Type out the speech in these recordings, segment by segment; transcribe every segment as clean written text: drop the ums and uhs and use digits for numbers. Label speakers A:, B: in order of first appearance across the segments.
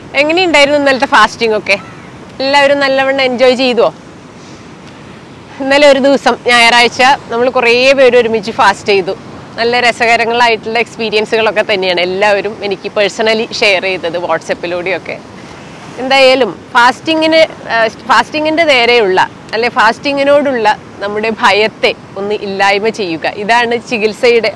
A: എങ്ങനെയുണ്ടായിരുന്നു ഇന്നലത്തെ ഫാസ്റ്റിംഗ് ഒക്കെ? എല്ലാവരും നല്ലവണ്ണം എൻജോയ് ചെയ്തോ? ഇന്നലെ ഒരു ദിവസം ഞായറാഴ്ച നമ്മൾ കുറേ പേര് ഒരുമിച്ച് ഫാസ്റ്റ് ചെയ്തു. നല്ല രസകരങ്ങളായിട്ടുള്ള എക്സ്പീരിയൻസുകളൊക്കെ തന്നെയാണ് എല്ലാവരും എനിക്ക് പേഴ്സണലി ഷെയർ ചെയ്തത് വാട്സപ്പിലൂടെയൊക്കെ. എന്തായാലും ഫാസ്റ്റിങ്ങിൻ്റെ നേരെയുള്ള അല്ലെ ഫാസ്റ്റിങ്ങിനോടുള്ള നമ്മുടെ ഭയത്തെ ഒന്ന് ഇല്ലായ്മ ചെയ്യുക. ഇതാണ് ചികിത്സയുടെ.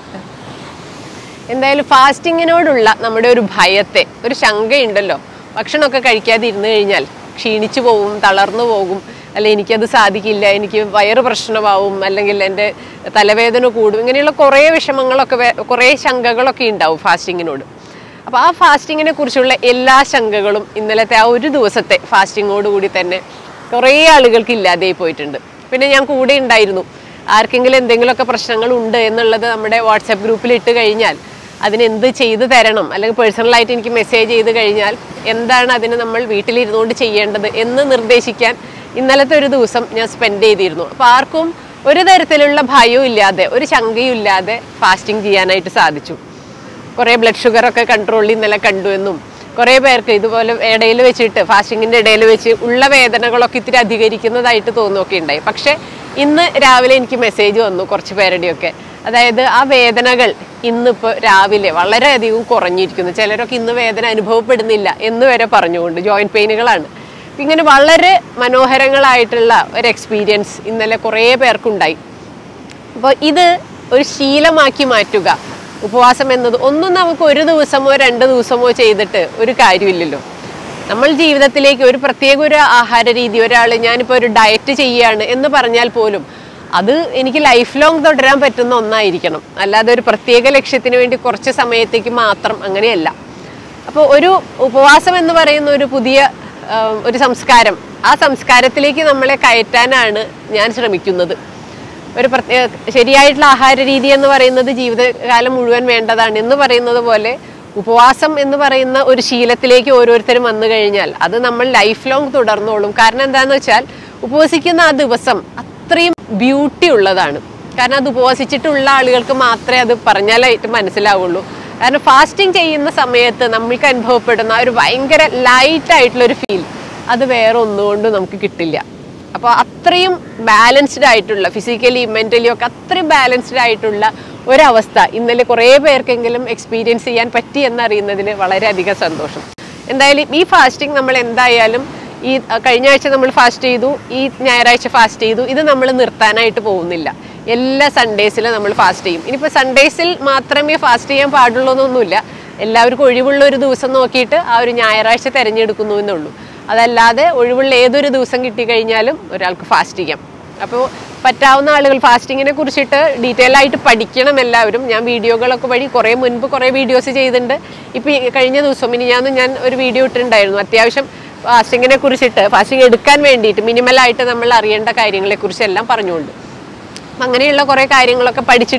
A: എന്തായാലും ഫാസ്റ്റിങ്ങിനോടുള്ള നമ്മുടെ ഒരു ഭയത്തെ, ഒരു ശങ്കയുണ്ടല്ലോ, ഭക്ഷണമൊക്കെ കഴിക്കാതെ ഇരുന്ന് കഴിഞ്ഞാൽ ക്ഷീണിച്ചു പോകും, തളർന്നു പോകും, അല്ലെ എനിക്കത് സാധിക്കില്ല, എനിക്ക് വയറ് പ്രശ്നമാവും, അല്ലെങ്കിൽ എൻ്റെ തലവേദന കൂടും, ഇങ്ങനെയുള്ള കുറേ വിഷമങ്ങളൊക്കെ കുറേ ശങ്കകളൊക്കെ ഉണ്ടാവും ഫാസ്റ്റിങ്ങിനോട്. അപ്പോൾ ആ ഫാസ്റ്റിങ്ങിനെ കുറിച്ചുള്ള എല്ലാ ശങ്കകളും ഇന്നലത്തെ ആ ഒരു ദിവസത്തെ ഫാസ്റ്റിങ്ങോടുകൂടി തന്നെ കുറേ ആളുകൾക്ക് ഇല്ലാതെയായി പോയിട്ടുണ്ട്. പിന്നെ ഞാൻ കൂടെ ഉണ്ടായിരുന്നു. ആർക്കെങ്കിലും എന്തെങ്കിലുമൊക്കെ പ്രശ്നങ്ങളുണ്ട് എന്നുള്ളത് നമ്മുടെ വാട്സാപ്പ് ഗ്രൂപ്പിൽ ഇട്ട് കഴിഞ്ഞാൽ അതിനെന്ത് ചെയ്തു തരണം, അല്ലെങ്കിൽ പേഴ്സണലായിട്ട് എനിക്ക് മെസ്സേജ് ചെയ്ത് കഴിഞ്ഞാൽ എന്താണ് അതിന് നമ്മൾ വീട്ടിലിരുന്നുകൊണ്ട് ചെയ്യേണ്ടത് എന്ന് നിർദ്ദേശിക്കാൻ ഇന്നലത്തെ ഒരു ദിവസം ഞാൻ സ്പെൻഡ് ചെയ്തിരുന്നു. അപ്പോൾ ആർക്കും ഒരു തരത്തിലുള്ള ഭയവും ഇല്ലാതെ, ഒരു ശങ്കയും ഇല്ലാതെ ഫാസ്റ്റിംഗ് ചെയ്യാനായിട്ട് സാധിച്ചു. കുറേ ബ്ലഡ് ഷുഗറൊക്കെ കൺട്രോളിൽ ഇന്നലെ കണ്ടു എന്നും, കുറേ പേർക്ക് ഇതുപോലെ ഇടയിൽ വെച്ചിട്ട് ഫാസ്റ്റിങ്ങിൻ്റെ ഇടയിൽ വെച്ച് ഉള്ള വേദനകളൊക്കെ ഇത്തിരി അധികരിക്കുന്നതായിട്ട് തോന്നുകയൊക്കെ ഉണ്ടായി. പക്ഷേ ഇന്ന് രാവിലെ എനിക്ക് മെസ്സേജ് വന്നു കുറച്ച് പേരുടെയൊക്കെ, അതായത് ആ വേദനകൾ ഇന്നിപ്പോൾ രാവിലെ വളരെയധികം കുറഞ്ഞിരിക്കുന്നു. ചിലരൊക്കെ ഇന്ന് വേദന അനുഭവപ്പെടുന്നില്ല എന്ന് വരെ പറഞ്ഞുകൊണ്ട്, ജോയിൻറ്റ് പെയിനുകളാണ്. ഇങ്ങനെ വളരെ മനോഹരങ്ങളായിട്ടുള്ള ഒരു എക്സ്പീരിയൻസ് ഇന്നലെ കുറേ പേർക്കുണ്ടായി. അപ്പോൾ ഇത് ഒരു ശീലമാക്കി മാറ്റുക. ഉപവാസം എന്നത് ഒന്നും നമുക്ക് ഒരു ദിവസമോ 2 ദിവസമോ ചെയ്തിട്ട് ഒരു കാര്യമില്ലല്ലോ. നമ്മൾ ജീവിതത്തിലേക്ക് ഒരു പ്രത്യേക ഒരു ആഹാര രീതി, ഒരാൾ ഞാനിപ്പോൾ ഒരു ഡയറ്റ് ചെയ്യുകയാണ് എന്ന് പറഞ്ഞാൽ പോലും അത് എനിക്ക് ലൈഫ് ലോങ് തുടരാൻ പറ്റുന്ന ഒന്നായിരിക്കണം. അല്ലാതെ ഒരു പ്രത്യേക ലക്ഷ്യത്തിന് വേണ്ടി കുറച്ച് സമയത്തേക്ക് മാത്രം അങ്ങനെയല്ല. അപ്പോൾ ഒരു ഉപവാസം എന്ന് പറയുന്ന ഒരു പുതിയ ഒരു സംസ്കാരം, ആ സംസ്കാരത്തിലേക്ക് നമ്മളെ കയറ്റാനാണ് ഞാൻ ശ്രമിക്കുന്നത്. ഒരു ശരിയായിട്ടുള്ള ആഹാര രീതി എന്ന് പറയുന്നത് ജീവിതകാലം മുഴുവൻ വേണ്ടതാണ് എന്ന് പറയുന്നത് പോലെ ഉപവാസം എന്ന് പറയുന്ന ഒരു ശീലത്തിലേക്ക് ഓരോരുത്തരും വന്നു കഴിഞ്ഞാൽ അത് നമ്മൾ ലൈഫ് ലോങ് തുടർന്നോളും. കാരണം എന്താണെന്ന് വെച്ചാൽ ഉപവസിക്കുന്ന ആ ദിവസം അത്രയും ബ്യൂട്ടി ഉള്ളതാണ്. കാരണം അത് ഉപവസിച്ചിട്ടുള്ള ആളുകൾക്ക് മാത്രമേ അത് പറഞ്ഞാലായിട്ട് മനസ്സിലാവുള്ളൂ. കാരണം ഫാസ്റ്റിംഗ് ചെയ്യുന്ന സമയത്ത് നമ്മൾക്ക് അനുഭവപ്പെടുന്ന ഒരു ഭയങ്കര ലൈറ്റായിട്ടുള്ളൊരു ഫീൽ അത് വേറെ ഒന്നുകൊണ്ടും നമുക്ക് കിട്ടില്ല. അപ്പോൾ അത്രയും ബാലൻസ്ഡ് ആയിട്ടുള്ള, ഫിസിക്കലി മെൻ്റലി ഒക്കെ അത്രയും ബാലൻസ്ഡ് ആയിട്ടുള്ള ഒരവസ്ഥ ഇന്നലെ കുറേ പേർക്കെങ്കിലും എക്സ്പീരിയൻസ് ചെയ്യാൻ പറ്റി എന്നറിയുന്നതിൽ വളരെയധികം സന്തോഷം. എന്തായാലും ഈ ഫാസ്റ്റിംഗ് നമ്മൾ എന്തായാലും ഈ കഴിഞ്ഞ ആഴ്ച നമ്മൾ ഫാസ്റ്റ് ചെയ്തു, ഈ ഞായറാഴ്ച ഫാസ്റ്റ് ചെയ്തു, ഇത് നമ്മൾ നിർത്താനായിട്ട് പോകുന്നില്ല. എല്ലാ സൺഡേസിലും നമ്മൾ ഫാസ്റ്റ് ചെയ്യും. ഇനിയിപ്പോൾ സൺഡേസിൽ മാത്രമേ ഫാസ്റ്റ് ചെയ്യാൻ പാടുള്ളൂ എന്നൊന്നുമില്ല. എല്ലാവർക്കും ഒഴിവുള്ള ഒരു ദിവസം നോക്കിയിട്ട് ആ ഒരു ഞായറാഴ്ച തിരഞ്ഞെടുക്കുന്നു എന്നുള്ളൂ. അതല്ലാതെ ഒഴിവുള്ള ഏതൊരു ദിവസം കിട്ടിക്കഴിഞ്ഞാലും ഒരാൾക്ക് ഫാസ്റ്റ് ചെയ്യാം. അപ്പോൾ പറ്റാവുന്ന ആളുകൾ ഫാസ്റ്റിങ്ങിനെ കുറിച്ചിട്ട് ഡീറ്റെയിൽ ആയിട്ട് പഠിക്കണം എല്ലാവരും. ഞാൻ വീഡിയോകളൊക്കെ വഴി മുൻപ് കുറേ വീഡിയോസ് ചെയ്തിട്ടുണ്ട്. ഇപ്പോൾ കഴിഞ്ഞ ദിവസം ഞാൻ ഒരു വീഡിയോ ഇട്ടിട്ടുണ്ടായിരുന്നു. അത്യാവശ്യം ഫാസ്റ്റിങ്ങിനെ കുറിച്ചിട്ട്, ഫാസ്റ്റിംഗ് എടുക്കാൻ വേണ്ടിയിട്ട് മിനിമലായിട്ട് നമ്മൾ അറിയേണ്ട കാര്യങ്ങളെക്കുറിച്ചെല്ലാം പറഞ്ഞുകൊണ്ട്, അപ്പം അങ്ങനെയുള്ള കുറേ കാര്യങ്ങളൊക്കെ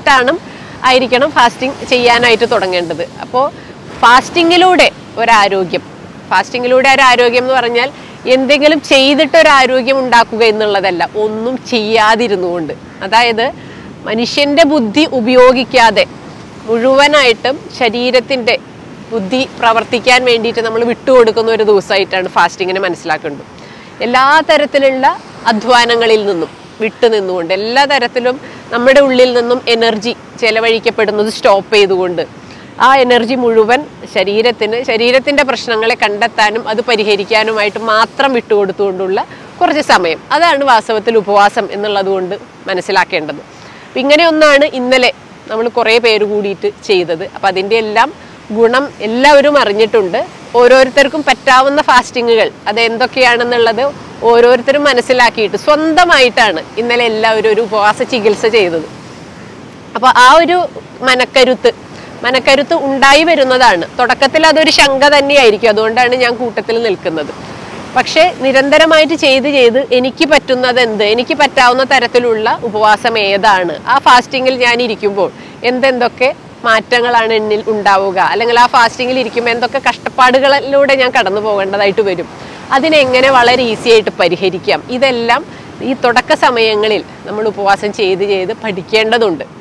A: ആയിരിക്കണം ഫാസ്റ്റിംഗ് ചെയ്യാനായിട്ട് തുടങ്ങേണ്ടത്. അപ്പോൾ ഫാസ്റ്റിങ്ങിലൂടെ ഒരാരോഗ്യം എന്ന് പറഞ്ഞാൽ എന്തെങ്കിലും ചെയ്തിട്ടൊരാരോഗ്യം ഉണ്ടാക്കുക എന്നുള്ളതല്ല, ഒന്നും ചെയ്യാതിരുന്നുകൊണ്ട്. അതായത് മനുഷ്യൻ്റെ ബുദ്ധി ഉപയോഗിക്കാതെ മുഴുവനായിട്ടും ശരീരത്തിൻ്റെ ബുദ്ധി പ്രവർത്തിക്കാൻ വേണ്ടിയിട്ട് നമ്മൾ വിട്ടുകൊടുക്കുന്ന ഒരു ദിവസമായിട്ടാണ് ഫാസ്റ്റിങ്ങിനെ മനസ്സിലാക്കേണ്ടത്. എല്ലാ തരത്തിലുള്ള അധ്വാനങ്ങളിൽ നിന്നും വിട്ടുനിന്നുകൊണ്ട്, എല്ലാ തരത്തിലും നമ്മുടെ ഉള്ളിൽ നിന്നും എനർജി ചെലവഴിക്കപ്പെടുന്നത് സ്റ്റോപ്പ് ചെയ്തുകൊണ്ട്, ആ എനർജി മുഴുവൻ ശരീരത്തിൻ്റെ പ്രശ്നങ്ങളെ കണ്ടെത്താനും അത് പരിഹരിക്കാനുമായിട്ട് മാത്രം വിട്ടുകൊടുത്തുകൊണ്ടുള്ള കുറച്ച് സമയം, അതാണ് വാസ്തവത്തിൽ ഉപവാസം എന്നുള്ളത് കൊണ്ട് മനസ്സിലാക്കേണ്ടത്. അപ്പം ഇങ്ങനെ ഒന്നാണ് ഇന്നലെ നമ്മൾ കുറേ പേര് കൂടിയിട്ട് ചെയ്തത്. അപ്പം അതിൻ്റെ എല്ലാം ഗുണം എല്ലാവരും അറിഞ്ഞിട്ടുണ്ട്. ഓരോരുത്തർക്കും പറ്റാവുന്ന ഫാസ്റ്റിങ്ങുകൾ അത് എന്തൊക്കെയാണെന്നുള്ളത് ഓരോരുത്തരും മനസ്സിലാക്കിയിട്ട് സ്വന്തമായിട്ടാണ് ഇന്നലെ എല്ലാവരും ഒരു ഉപവാസ ചികിത്സ ചെയ്തത്. അപ്പോൾ ആ ഒരു മനക്കരുത്ത് ഉണ്ടായി വരുന്നതാണ്. തുടക്കത്തിൽ അതൊരു ശങ്ക തന്നെയായിരിക്കും, അതുകൊണ്ടാണ് ഞാൻ കൂട്ടത്തിൽ നിൽക്കുന്നത്. പക്ഷേ നിരന്തരമായിട്ട് ചെയ്ത് എനിക്ക് പറ്റുന്നത് എനിക്ക് പറ്റാവുന്ന തരത്തിലുള്ള ഉപവാസം ഏതാണ്, ആ ഫാസ്റ്റിങ്ങിൽ ഞാൻ ഇരിക്കുമ്പോൾ എന്തൊക്കെ മാറ്റങ്ങളാണ് എന്നിൽ ഉണ്ടാവുക, അല്ലെങ്കിൽ ആ ഫാസ്റ്റിങ്ങിൽ ഇരിക്കുമ്പോൾ എന്തൊക്കെ കഷ്ടപ്പാടുകളിലൂടെ ഞാൻ കടന്നു പോകേണ്ടതായിട്ട് വരും, അതിനെങ്ങനെ വളരെ ഈസി ആയിട്ട് പരിഹരിക്കാം, ഇതെല്ലാം ഈ തുടക്ക സമയങ്ങളിൽ നമ്മൾ ഉപവാസം ചെയ്ത് പഠിക്കേണ്ടതുണ്ട്.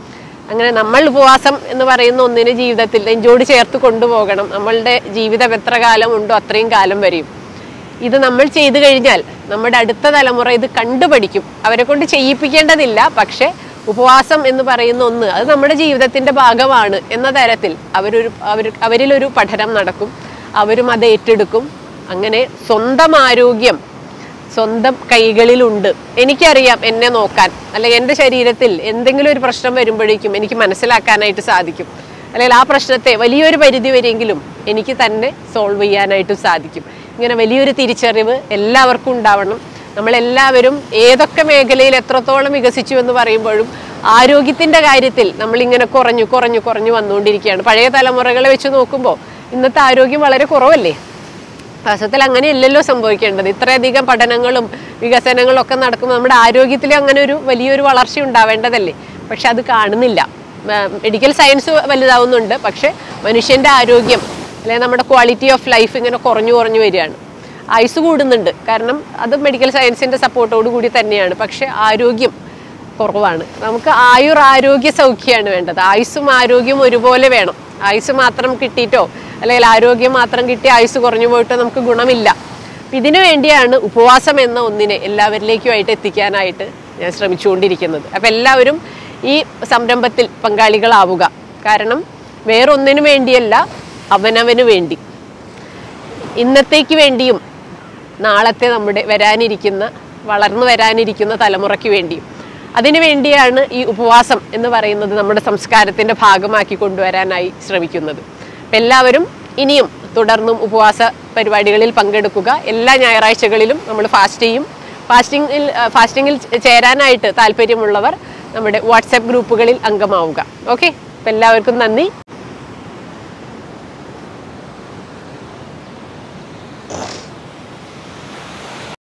A: അങ്ങനെ നമ്മൾ ഉപവാസം എന്ന് പറയുന്ന ഒന്നിനെ ജീവിതത്തിൽ നെഞ്ചോട് ചേർത്ത് കൊണ്ടുപോകണം. നമ്മളുടെ ജീവിതം എത്ര കാലം ഉണ്ടോ അത്രയും കാലം വരെയും ഇത് നമ്മൾ ചെയ്തു കഴിഞ്ഞാൽ നമ്മുടെ അടുത്ത തലമുറ ഇത് കണ്ടുപഠിക്കും. അവരെ കൊണ്ട് ചെയ്യിപ്പിക്കേണ്ടതില്ല, പക്ഷെ ഉപവാസം എന്ന് പറയുന്ന ഒന്ന് അത് നമ്മുടെ ജീവിതത്തിൻ്റെ ഭാഗമാണ് എന്ന തരത്തിൽ അവരിലൊരു പഠനം നടക്കും. അവരും അത് ഏറ്റെടുക്കും. അങ്ങനെ സ്വന്തം ആരോഗ്യം സ്വന്തം കൈകളിലുണ്ട്. എനിക്കറിയാം എന്നെ നോക്കാൻ, അല്ലെങ്കിൽ എൻ്റെ ശരീരത്തിൽ എന്തെങ്കിലും ഒരു പ്രശ്നം വരുമ്പോഴേക്കും എനിക്ക് മനസ്സിലാക്കാനായിട്ട് സാധിക്കും. അല്ലെങ്കിൽ ആ പ്രശ്നത്തെ വലിയൊരു പരിധി വരെയെങ്കിലും എനിക്ക് തന്നെ സോൾവ് ചെയ്യാനായിട്ട് സാധിക്കും. ഇങ്ങനെ വലിയൊരു തിരിച്ചറിവ് എല്ലാവർക്കും ഉണ്ടാവണം. നമ്മളെല്ലാവരും ഏതൊക്കെ മേഖലയിൽ എത്രത്തോളം വികസിച്ചു എന്ന് പറയുമ്പോഴും ആരോഗ്യത്തിൻ്റെ കാര്യത്തിൽ നമ്മളിങ്ങനെ കുറഞ്ഞു വന്നുകൊണ്ടിരിക്കുകയാണ്. പഴയ തലമുറകളെ വെച്ച് നോക്കുമ്പോൾ ഇന്നത്തെ ആരോഗ്യം വളരെ കുറവല്ലേ? വാസ്തവത്തിൽ അങ്ങനെയല്ലല്ലോ സംഭവിക്കേണ്ടത്. ഇത്രയധികം പഠനങ്ങളും വികസനങ്ങളും ഒക്കെ നടക്കുമ്പോൾ നമ്മുടെ ആരോഗ്യത്തിൽ അങ്ങനെ ഒരു വലിയൊരു വളർച്ച ഉണ്ടാവേണ്ടതല്ലേ? പക്ഷെ അത് കാണുന്നില്ല. മെഡിക്കൽ സയൻസ് വലുതാവുന്നുണ്ട്, പക്ഷെ മനുഷ്യൻ്റെ ആരോഗ്യം അല്ലെങ്കിൽ നമ്മുടെ ക്വാളിറ്റി ഓഫ് ലൈഫ് ഇങ്ങനെ കുറഞ്ഞു വരികയാണ്. ആയുസ് കൂടുന്നുണ്ട്, കാരണം അത് മെഡിക്കൽ സയൻസിൻ്റെ സപ്പോർട്ടോട് കൂടി തന്നെയാണ്. പക്ഷെ ആരോഗ്യം കുറവാണ്. നമുക്ക് ആരോഗ്യ സൗഖ്യമാണ് വേണ്ടത്. ആയുസ്സും ആരോഗ്യവും ഒരുപോലെ വേണം. ആയുസ് മാത്രം കിട്ടിയിട്ടോ അല്ലെങ്കിൽ ആരോഗ്യം മാത്രം കിട്ടി ആയുസ് കുറഞ്ഞു പോയിട്ടോ നമുക്ക് ഗുണമില്ല. ഇതിനു വേണ്ടിയാണ് ഉപവാസം എന്ന ഒന്നിനെ എല്ലാവരിലേക്കുമായിട്ട് എത്തിക്കാനായിട്ട് ഞാൻ ശ്രമിച്ചുകൊണ്ടിരിക്കുന്നത്. അപ്പം എല്ലാവരും ഈ സംരംഭത്തിൽ പങ്കാളികളാവുക. കാരണം വേറൊന്നിനു വേണ്ടിയല്ല, അവനവന് വേണ്ടി, ഇന്നത്തേക്ക് വേണ്ടിയും നാളത്തെ നമ്മുടെ വളർന്നു വരാനിരിക്കുന്ന തലമുറയ്ക്ക് വേണ്ടിയും. അതിനു വേണ്ടിയാണ് ഈ ഉപവാസം എന്ന് പറയുന്നത് നമ്മുടെ സംസ്കാരത്തിൻ്റെ ഭാഗമാക്കി കൊണ്ടുവരാനായി ശ്രമിക്കുന്നത്. അപ്പം എല്ലാവരും ഇനിയും തുടർന്നും ഉപവാസ പരിപാടികളിൽ പങ്കെടുക്കുക. എല്ലാ ഞായറാഴ്ചകളിലും നമ്മൾ ഫാസ്റ്റ് ചെയ്യും. ഫാസ്റ്റിങ്ങിൽ ചേരാനായിട്ട് താല്പര്യമുള്ളവർ നമ്മുടെ വാട്സാപ്പ് ഗ്രൂപ്പുകളിൽ അംഗമാവുക. ഓക്കെ, അപ്പം എല്ലാവർക്കും നന്ദി.